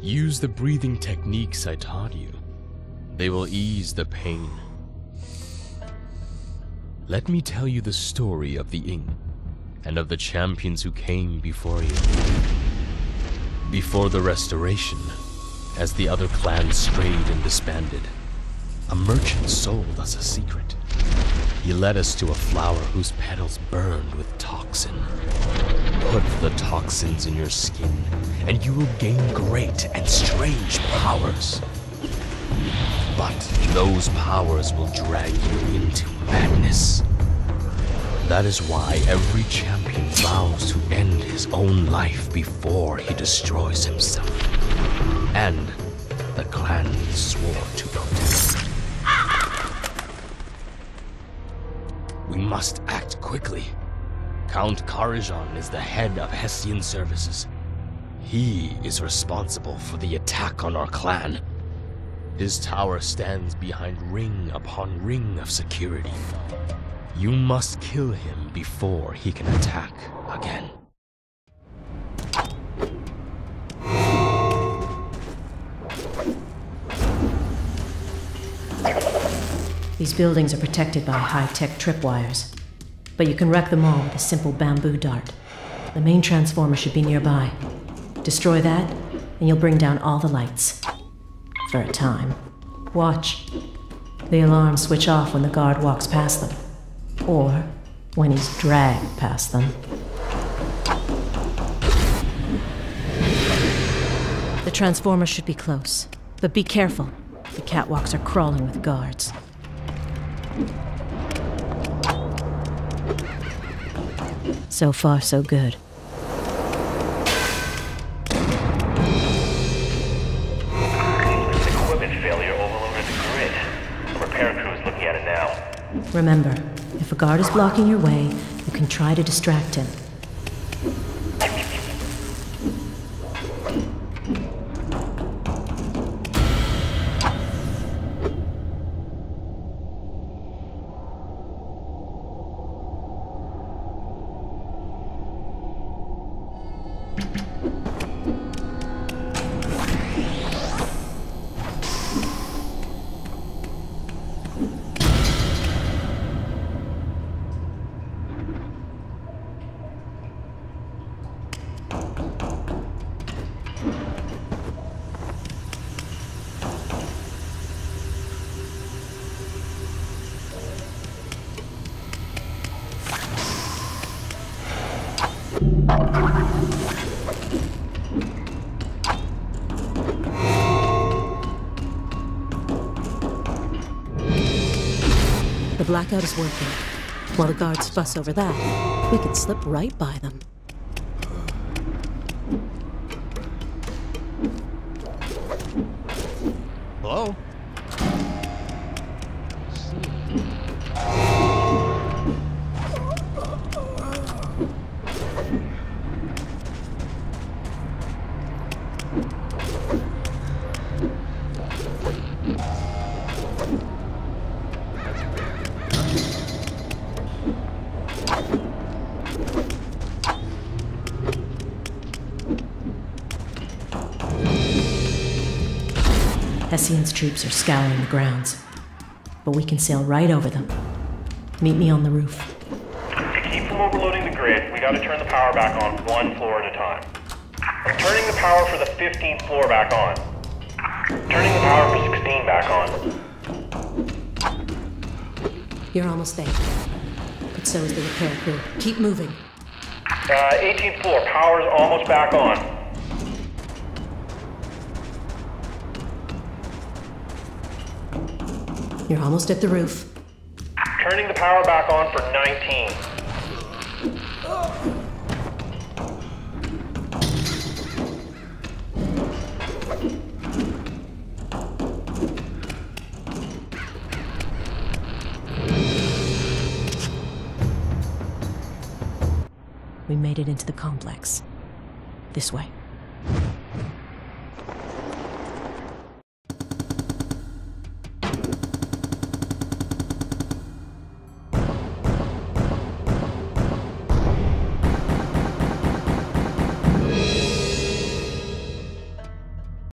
Use the breathing techniques I taught you. They will ease the pain. Let me tell you the story of the Ing and of the champions who came before you. Before the Restoration, as the other clans strayed and disbanded, a merchant sold us a secret. He led us to a flower whose petals burned with toxin. Put the toxins in your skin, and you will gain great and strange powers. But those powers will drag you into madness. That is why every champion vows to end his own life before he destroys himself. And the clan swore to protect. We must act quickly. Count Karajan is the head of Hessian services. He is responsible for the attack on our clan. His tower stands behind ring upon ring of security. You must kill him before he can attack again. These buildings are protected by high-tech tripwires, but you can wreck them all with a simple bamboo dart. The main transformer should be nearby. Destroy that, and you'll bring down all the lights. For a time. Watch. The alarms switch off when the guard walks past them, or when he's dragged past them. The transformer should be close, but be careful. The catwalks are crawling with guards. So far, so good. Equipment failure overloaded the grid. The repair crew is looking at it now. Remember, if a guard is blocking your way, you can try to distract him. The blackout is working. While the guards fuss over that, we can slip right by them. Hello? Hessian's troops are scouring the grounds, but we can sail right over them. Meet me on the roof. To keep from overloading the grid, we gotta turn the power back on one floor at a time. I'm turning the power for the 15th floor back on. Turning the power for 16 back on. You're almost there. But so is the repair crew. Keep moving. 18th floor, power's almost back on. You're almost at the roof. Turning the power back on for 19. We made it into the complex. This way.